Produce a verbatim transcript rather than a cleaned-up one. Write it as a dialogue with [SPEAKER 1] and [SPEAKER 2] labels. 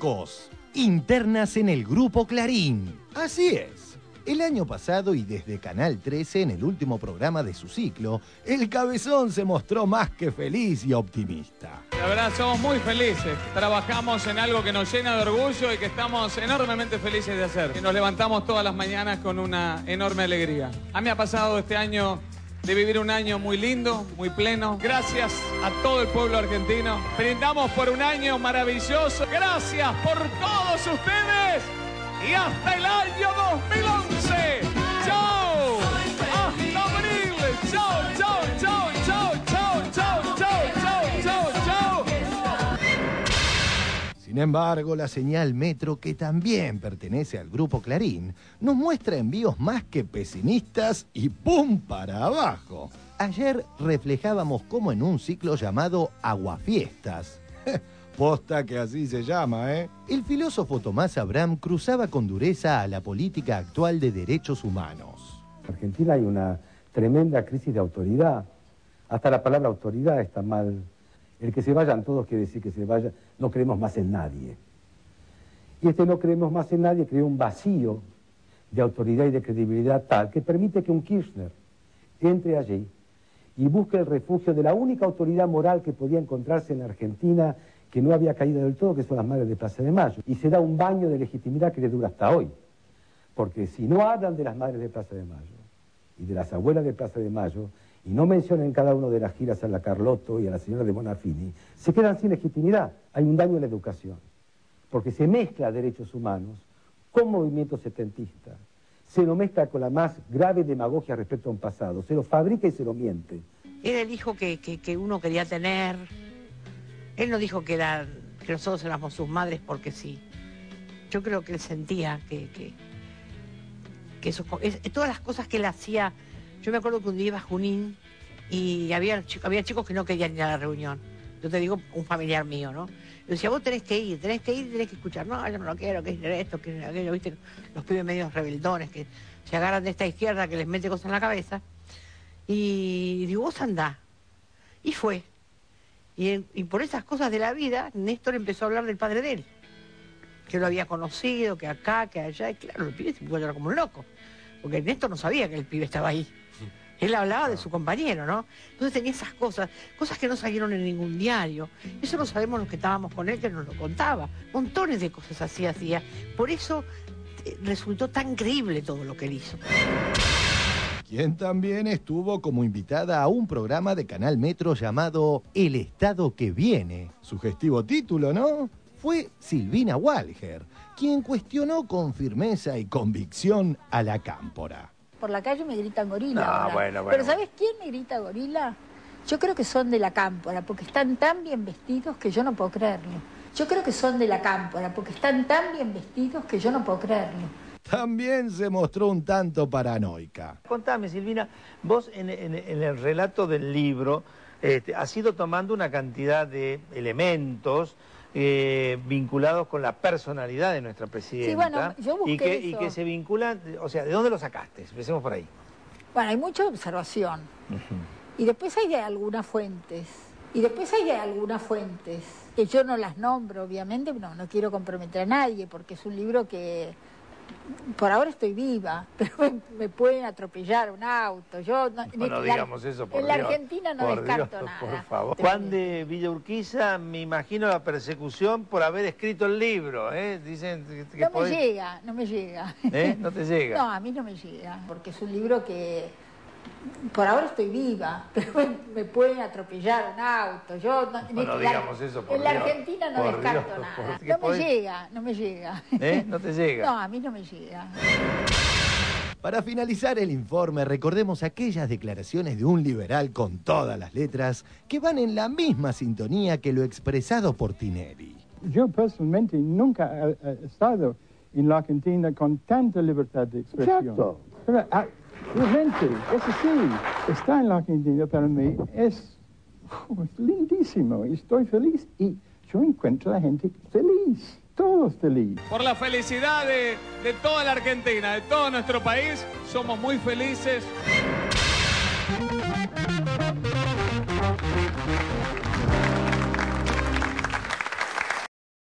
[SPEAKER 1] locos. Internas en el Grupo Clarín. Así es. El año pasado y desde Canal trece, en el último programa de su ciclo, el Cabezón se mostró más que feliz y optimista.
[SPEAKER 2] La verdad, somos muy felices. Trabajamos en algo que nos llena de orgullo y que estamos enormemente felices de hacer. Y nos levantamos todas las mañanas con una enorme alegría. A mí me ha pasado este año de vivir un año muy lindo, muy pleno. Gracias a todo el pueblo argentino. Brindamos por un año maravilloso. Gracias por todos ustedes. Y hasta el año dos mil once. ¡Chao! ¡Hasta abril! ¡Chao, chao, chao, chao, chao, chao, chao, chao, chao, chao!
[SPEAKER 1] Sin embargo, la señal Metro, que también pertenece al Grupo Clarín, nos muestra envíos más que pesimistas y ¡pum! Para abajo. Ayer reflejábamos cómo en un ciclo llamado Aguafiestas, posta que así se llama, ¿eh? El filósofo Tomás Abraham cruzaba con dureza a la política actual de derechos humanos.
[SPEAKER 3] En Argentina hay una tremenda crisis de autoridad. Hasta la palabra autoridad está mal. El que se vayan todos quiere decir que se vaya. No creemos más en nadie. Y este no creemos más en nadie crea un vacío de autoridad y de credibilidad tal que permite que un Kirchner entre allí y busque el refugio de la única autoridad moral que podía encontrarse en Argentina, que no había caído del todo, que son las madres de Plaza de Mayo. Y se da un baño de legitimidad que le dura hasta hoy. Porque si no hablan de las madres de Plaza de Mayo y de las abuelas de Plaza de Mayo, y no mencionan en cada una de las giras a la Carlotto y a la señora de Bonafini, se quedan sin legitimidad. Hay un daño en la educación. Porque se mezcla derechos humanos con movimiento setentista. Se lo mezcla con la más grave demagogia respecto a un pasado. Se lo fabrica y se lo miente.
[SPEAKER 4] Era el hijo que, que, que uno quería tener. Él no dijo que, era, que nosotros éramos sus madres porque sí. Yo creo que él sentía que, que, que eso, es, todas las cosas que él hacía. Yo me acuerdo que un día iba a Junín y había, había chicos que no querían ir a la reunión. Yo te digo, un familiar mío, ¿no? Yo decía, vos tenés que ir, tenés que ir, tenés que escuchar. No, yo no lo quiero, que es esto, que es aquello, ¿viste? Los pibes medios rebeldones que se agarran de esta izquierda que les mete cosas en la cabeza. Y digo, vos andá. Y fue. Y, y por esas cosas de la vida, Néstor empezó a hablar del padre de él. Que lo había conocido, que acá, que allá. Y claro, el pibe se puso a llorar como un loco. Porque Néstor no sabía que el pibe estaba ahí. Él hablaba de su compañero, ¿no? Entonces tenía esas cosas, cosas que no salieron en ningún diario. Eso lo sabemos los que estábamos con él, que nos lo contaba. Montones de cosas así hacía. Por eso eh, resultó tan creíble todo lo que él hizo.
[SPEAKER 1] Quien también estuvo como invitada a un programa de Canal Metro llamado El Estado que Viene. Sugestivo título, ¿no? Fue Silvina Walger, quien cuestionó con firmeza y convicción a la cámpora.
[SPEAKER 5] Por la calle me gritan gorila.
[SPEAKER 3] No,
[SPEAKER 5] ahora.
[SPEAKER 3] bueno, bueno.
[SPEAKER 5] Pero ¿sabes quién me grita gorila? Yo creo que son de la cámpora, porque están tan bien vestidos que yo no puedo creerlo. Yo creo que son de la cámpora, porque están tan bien vestidos que yo no puedo creerlo.
[SPEAKER 1] También se mostró un tanto paranoica.
[SPEAKER 6] Contame, Silvina, vos en, en, en el relato del libro este, has ido tomando una cantidad de elementos eh, vinculados con la personalidad de nuestra presidenta.
[SPEAKER 5] Sí, bueno, yo busqué
[SPEAKER 6] y que,
[SPEAKER 5] eso.
[SPEAKER 6] y que se vinculan, o sea, ¿de dónde lo sacaste? Empecemos por ahí.
[SPEAKER 5] Bueno, hay mucha observación. Uh-huh. Y después hay de algunas fuentes. Y después hay de algunas fuentes, que yo no las nombro, obviamente, no, no quiero comprometer a nadie, porque es un libro que... Por ahora estoy viva, pero me, me pueden atropellar un auto. Yo no,
[SPEAKER 6] no, no
[SPEAKER 5] la,
[SPEAKER 6] digamos eso, por
[SPEAKER 5] en
[SPEAKER 6] Dios.
[SPEAKER 5] En la Argentina no
[SPEAKER 6] por
[SPEAKER 5] descarto
[SPEAKER 6] Dios,
[SPEAKER 5] nada.
[SPEAKER 6] Por favor. Juan de Villa Urquiza, me imagino la persecución por haber escrito el libro, ¿eh? Dicen que
[SPEAKER 5] no
[SPEAKER 6] podés...
[SPEAKER 5] me llega, no me llega.
[SPEAKER 6] ¿Eh? ¿No te llega?
[SPEAKER 5] No, a mí no me llega, porque es un libro que... Por ahora estoy viva, pero me, me pueden atropellar un auto. Yo no,
[SPEAKER 6] no, no
[SPEAKER 5] la,
[SPEAKER 6] digamos eso, por
[SPEAKER 5] En la
[SPEAKER 6] Dios,
[SPEAKER 5] Argentina no
[SPEAKER 6] por
[SPEAKER 5] descarto
[SPEAKER 6] Dios,
[SPEAKER 5] nada.
[SPEAKER 6] por,
[SPEAKER 5] No me
[SPEAKER 6] podés...
[SPEAKER 5] llega, no me llega.
[SPEAKER 6] ¿Eh? ¿No te llega?
[SPEAKER 5] No, a mí no me llega.
[SPEAKER 1] Para finalizar el informe, recordemos aquellas declaraciones de un liberal con todas las letras que van en la misma sintonía que lo expresado por Tinelli.
[SPEAKER 7] Yo personalmente nunca he, he estado en la Argentina con tanta libertad de expresión.
[SPEAKER 3] Exacto.
[SPEAKER 7] Pero, ah, la gente, eso sí, está en la Argentina para mí, es, oh, es lindísimo, estoy feliz y yo encuentro a la gente feliz. Todos felices.
[SPEAKER 2] Por la felicidad de, de toda la Argentina, de todo nuestro país, somos muy felices.